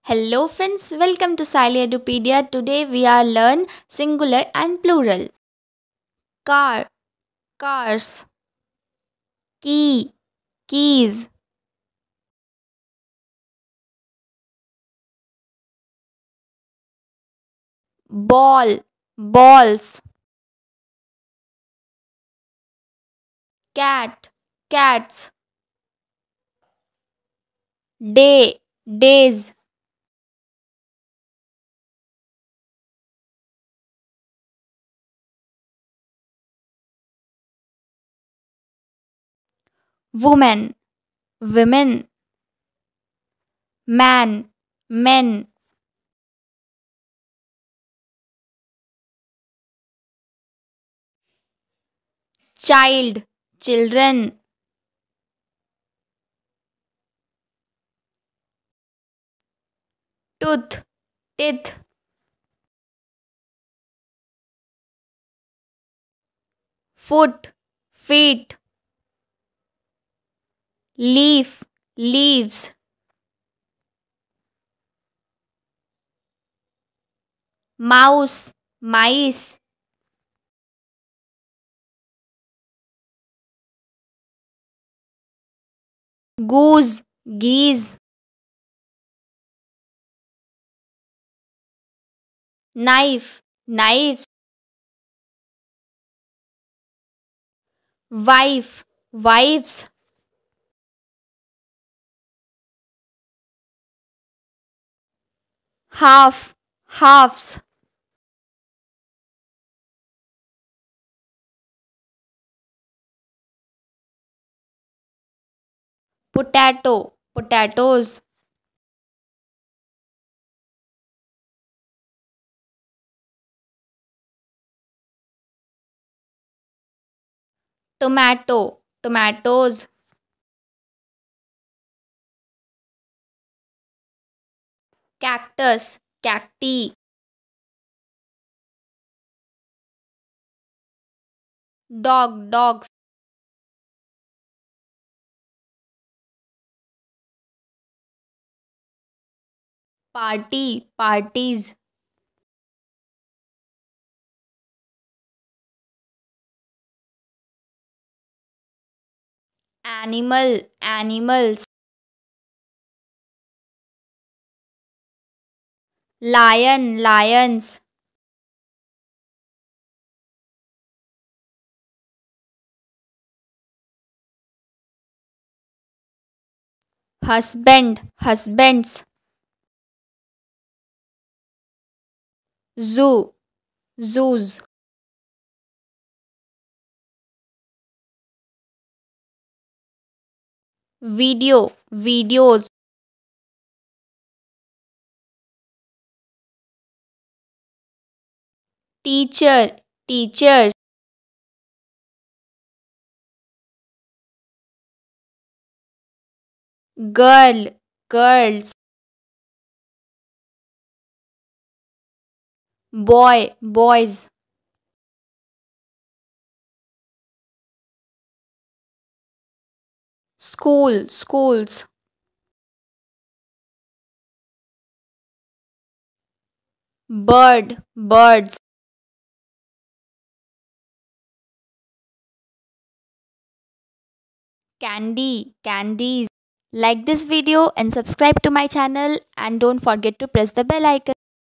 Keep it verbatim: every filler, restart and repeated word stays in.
Hello friends, welcome to Sayli EDUPEDIA. Today we are learn singular and plural. Car, cars. Key, keys. Ball, balls. Cat, cats. Day, days. Woman, women. Man, men. Child, children. Tooth, teeth. Foot, feet. Leaf, leaves. Mouse, mice. Goose, geese. Knife, knives. Wife, wives. Half, halves. Potato, potatoes. Tomato, tomatoes. Cactus, cacti. Dog, dogs. Party, parties. Animal, animals. Lion, lions. Husband, husbands. Zoo, zoos. Video, videos. Teacher, teachers. Girl, girls. Boy, boys. School, schools. Bird, birds. Candy, candies. Like this video and subscribe to my channel, and don't forget to press the bell icon.